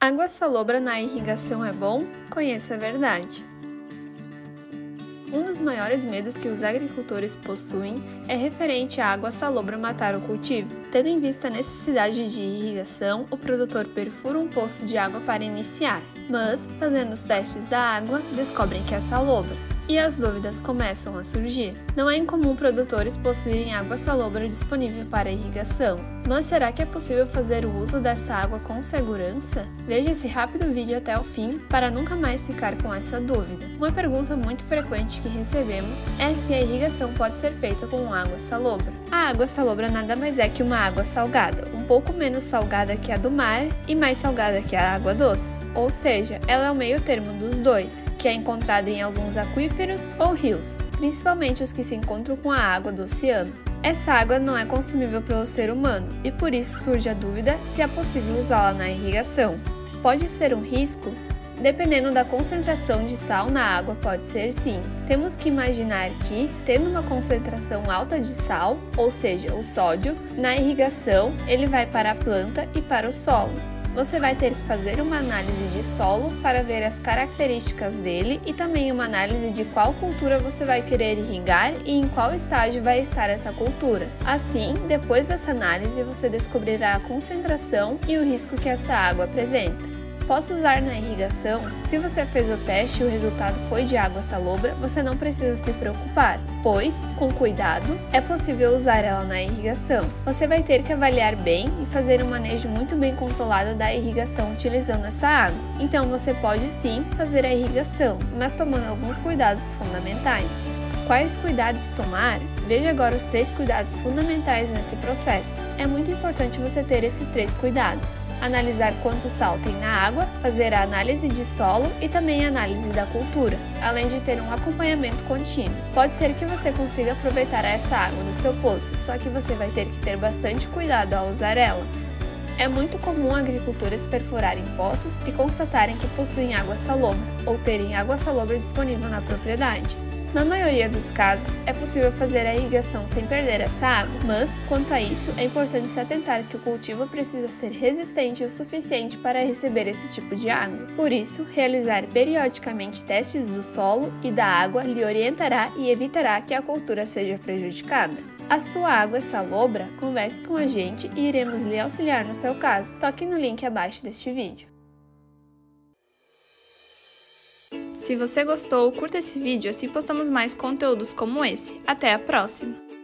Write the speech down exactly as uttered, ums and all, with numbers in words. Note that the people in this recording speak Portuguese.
Água salobra na irrigação é bom? Conheça a verdade. Um dos maiores medos que os agricultores possuem é referente à água salobra matar o cultivo. Tendo em vista a necessidade de irrigação, o produtor perfura um poço de água para iniciar, mas, fazendo os testes da água, descobrem que é salobra. E as dúvidas começam a surgir. Não é incomum produtores possuírem água salobra disponível para irrigação, mas será que é possível fazer o uso dessa água com segurança? Veja esse rápido vídeo até o fim para nunca mais ficar com essa dúvida. Uma pergunta muito frequente que recebemos é se a irrigação pode ser feita com água salobra. A água salobra nada mais é que uma água salgada, um pouco menos salgada que a do mar e mais salgada que a água doce, ou seja, ela é o meio termo dos dois, que é encontrada em alguns aquíferos ou rios, principalmente os que se encontram com a água do oceano. Essa água não é consumível pelo ser humano e por isso surge a dúvida se é possível usá-la na irrigação. Pode ser um risco? Dependendo da concentração de sal na água, pode ser sim. Temos que imaginar que, tendo uma concentração alta de sal, ou seja, o sódio, na irrigação ele vai para a planta e para o solo. Você vai ter que fazer uma análise de solo para ver as características dele e também uma análise de qual cultura você vai querer irrigar e em qual estágio vai estar essa cultura. Assim, depois dessa análise, você descobrirá a concentração e o risco que essa água apresenta. Posso usar na irrigação? Se você fez o teste e o resultado foi de água salobra, você não precisa se preocupar, pois, com cuidado, é possível usar ela na irrigação. Você vai ter que avaliar bem e fazer um manejo muito bem controlado da irrigação utilizando essa água. Então você pode sim fazer a irrigação, mas tomando alguns cuidados fundamentais. Quais cuidados tomar? Veja agora os três cuidados fundamentais nesse processo. É muito importante você ter esses três cuidados. Analisar quanto sal tem na água, fazer a análise de solo e também a análise da cultura, além de ter um acompanhamento contínuo. Pode ser que você consiga aproveitar essa água do seu poço, só que você vai ter que ter bastante cuidado ao usar ela. É muito comum agricultores perfurarem poços e constatarem que possuem água salobra, ou terem água salobra disponível na propriedade. Na maioria dos casos, é possível fazer a irrigação sem perder essa água, mas, quanto a isso, é importante se atentar que o cultivo precisa ser resistente o suficiente para receber esse tipo de água. Por isso, realizar periodicamente testes do solo e da água lhe orientará e evitará que a cultura seja prejudicada. A sua água é salobra? Converse com a gente e iremos lhe auxiliar no seu caso. Toque no link abaixo deste vídeo. Se você gostou, curta esse vídeo, assim postamos mais conteúdos como esse. Até a próxima!